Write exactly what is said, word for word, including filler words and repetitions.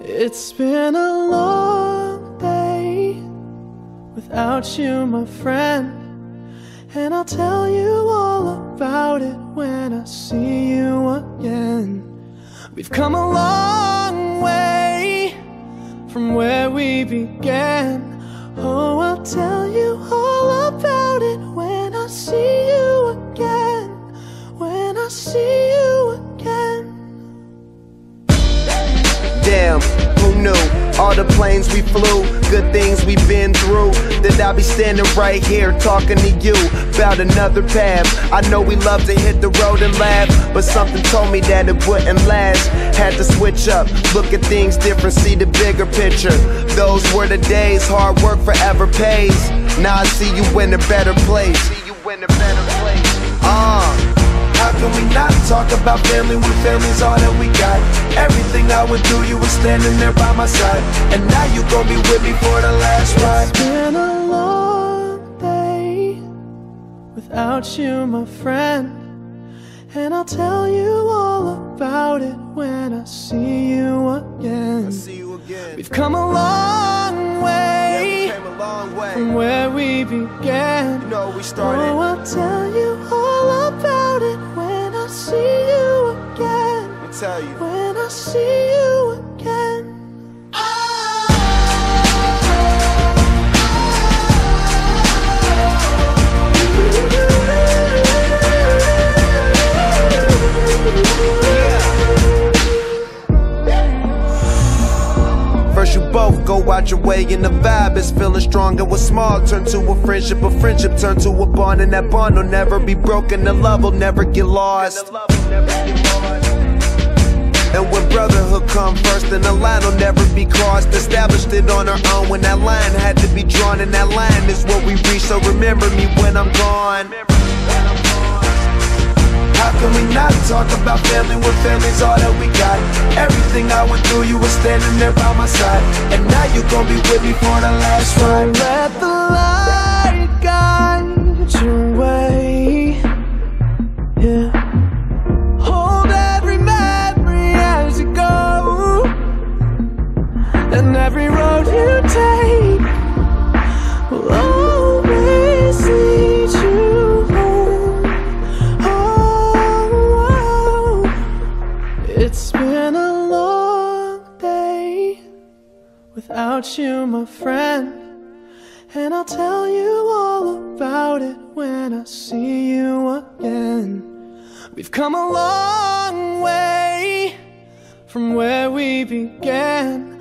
It's been a long day without you, my friend, and I'll tell you all about it when I see you again. We've come a long way from where we began. Oh, I'll tell you all about it when I see you again. When I see you again. Damn, who knew? All the planes we flew, good things we've been through, that I'll be standing right here talking to you about another path. I know we love to hit the road and laugh, but something told me that it wouldn't last. Had to switch up, look at things different, see the bigger picture. Those were the days, hard work forever pays. Now I see you in a better place. See you in a better place. Uh How can we not talk about family when family's all that we got? Everything I would do, you were standing there by my side, and now you gon' be with me for the last ride. It's been a long day without you, my friend, and I'll tell you all about it when I see you again. I see you again. We've come a long way, yeah, we came a long way from where we began. You know we started. Oh, I'll tell you all about it when I see you again. Let me tell you. When I see you again. First you both go out your way and the vibe is feeling strong, and what's small turn to a friendship, a friendship turn to a bond, and that bond will never be broken, the love will never get lost. And when brotherhood come first, then the line will never be crossed. Established it on our own when that line had to be drawn, and that line is what we reach, so remember me when I'm gone. How can we not talk about family when family's all that we got? Everything I went through, you were standing there by my side, and now you gon' be with me for the last ride. Let the light guide your way, yeah. Hold every memory as you go, and every road you take will always lead you home. Oh, it's been a long day without you, my friend, and I'll tell you all about it when I see you again. We've come a long way from where we began.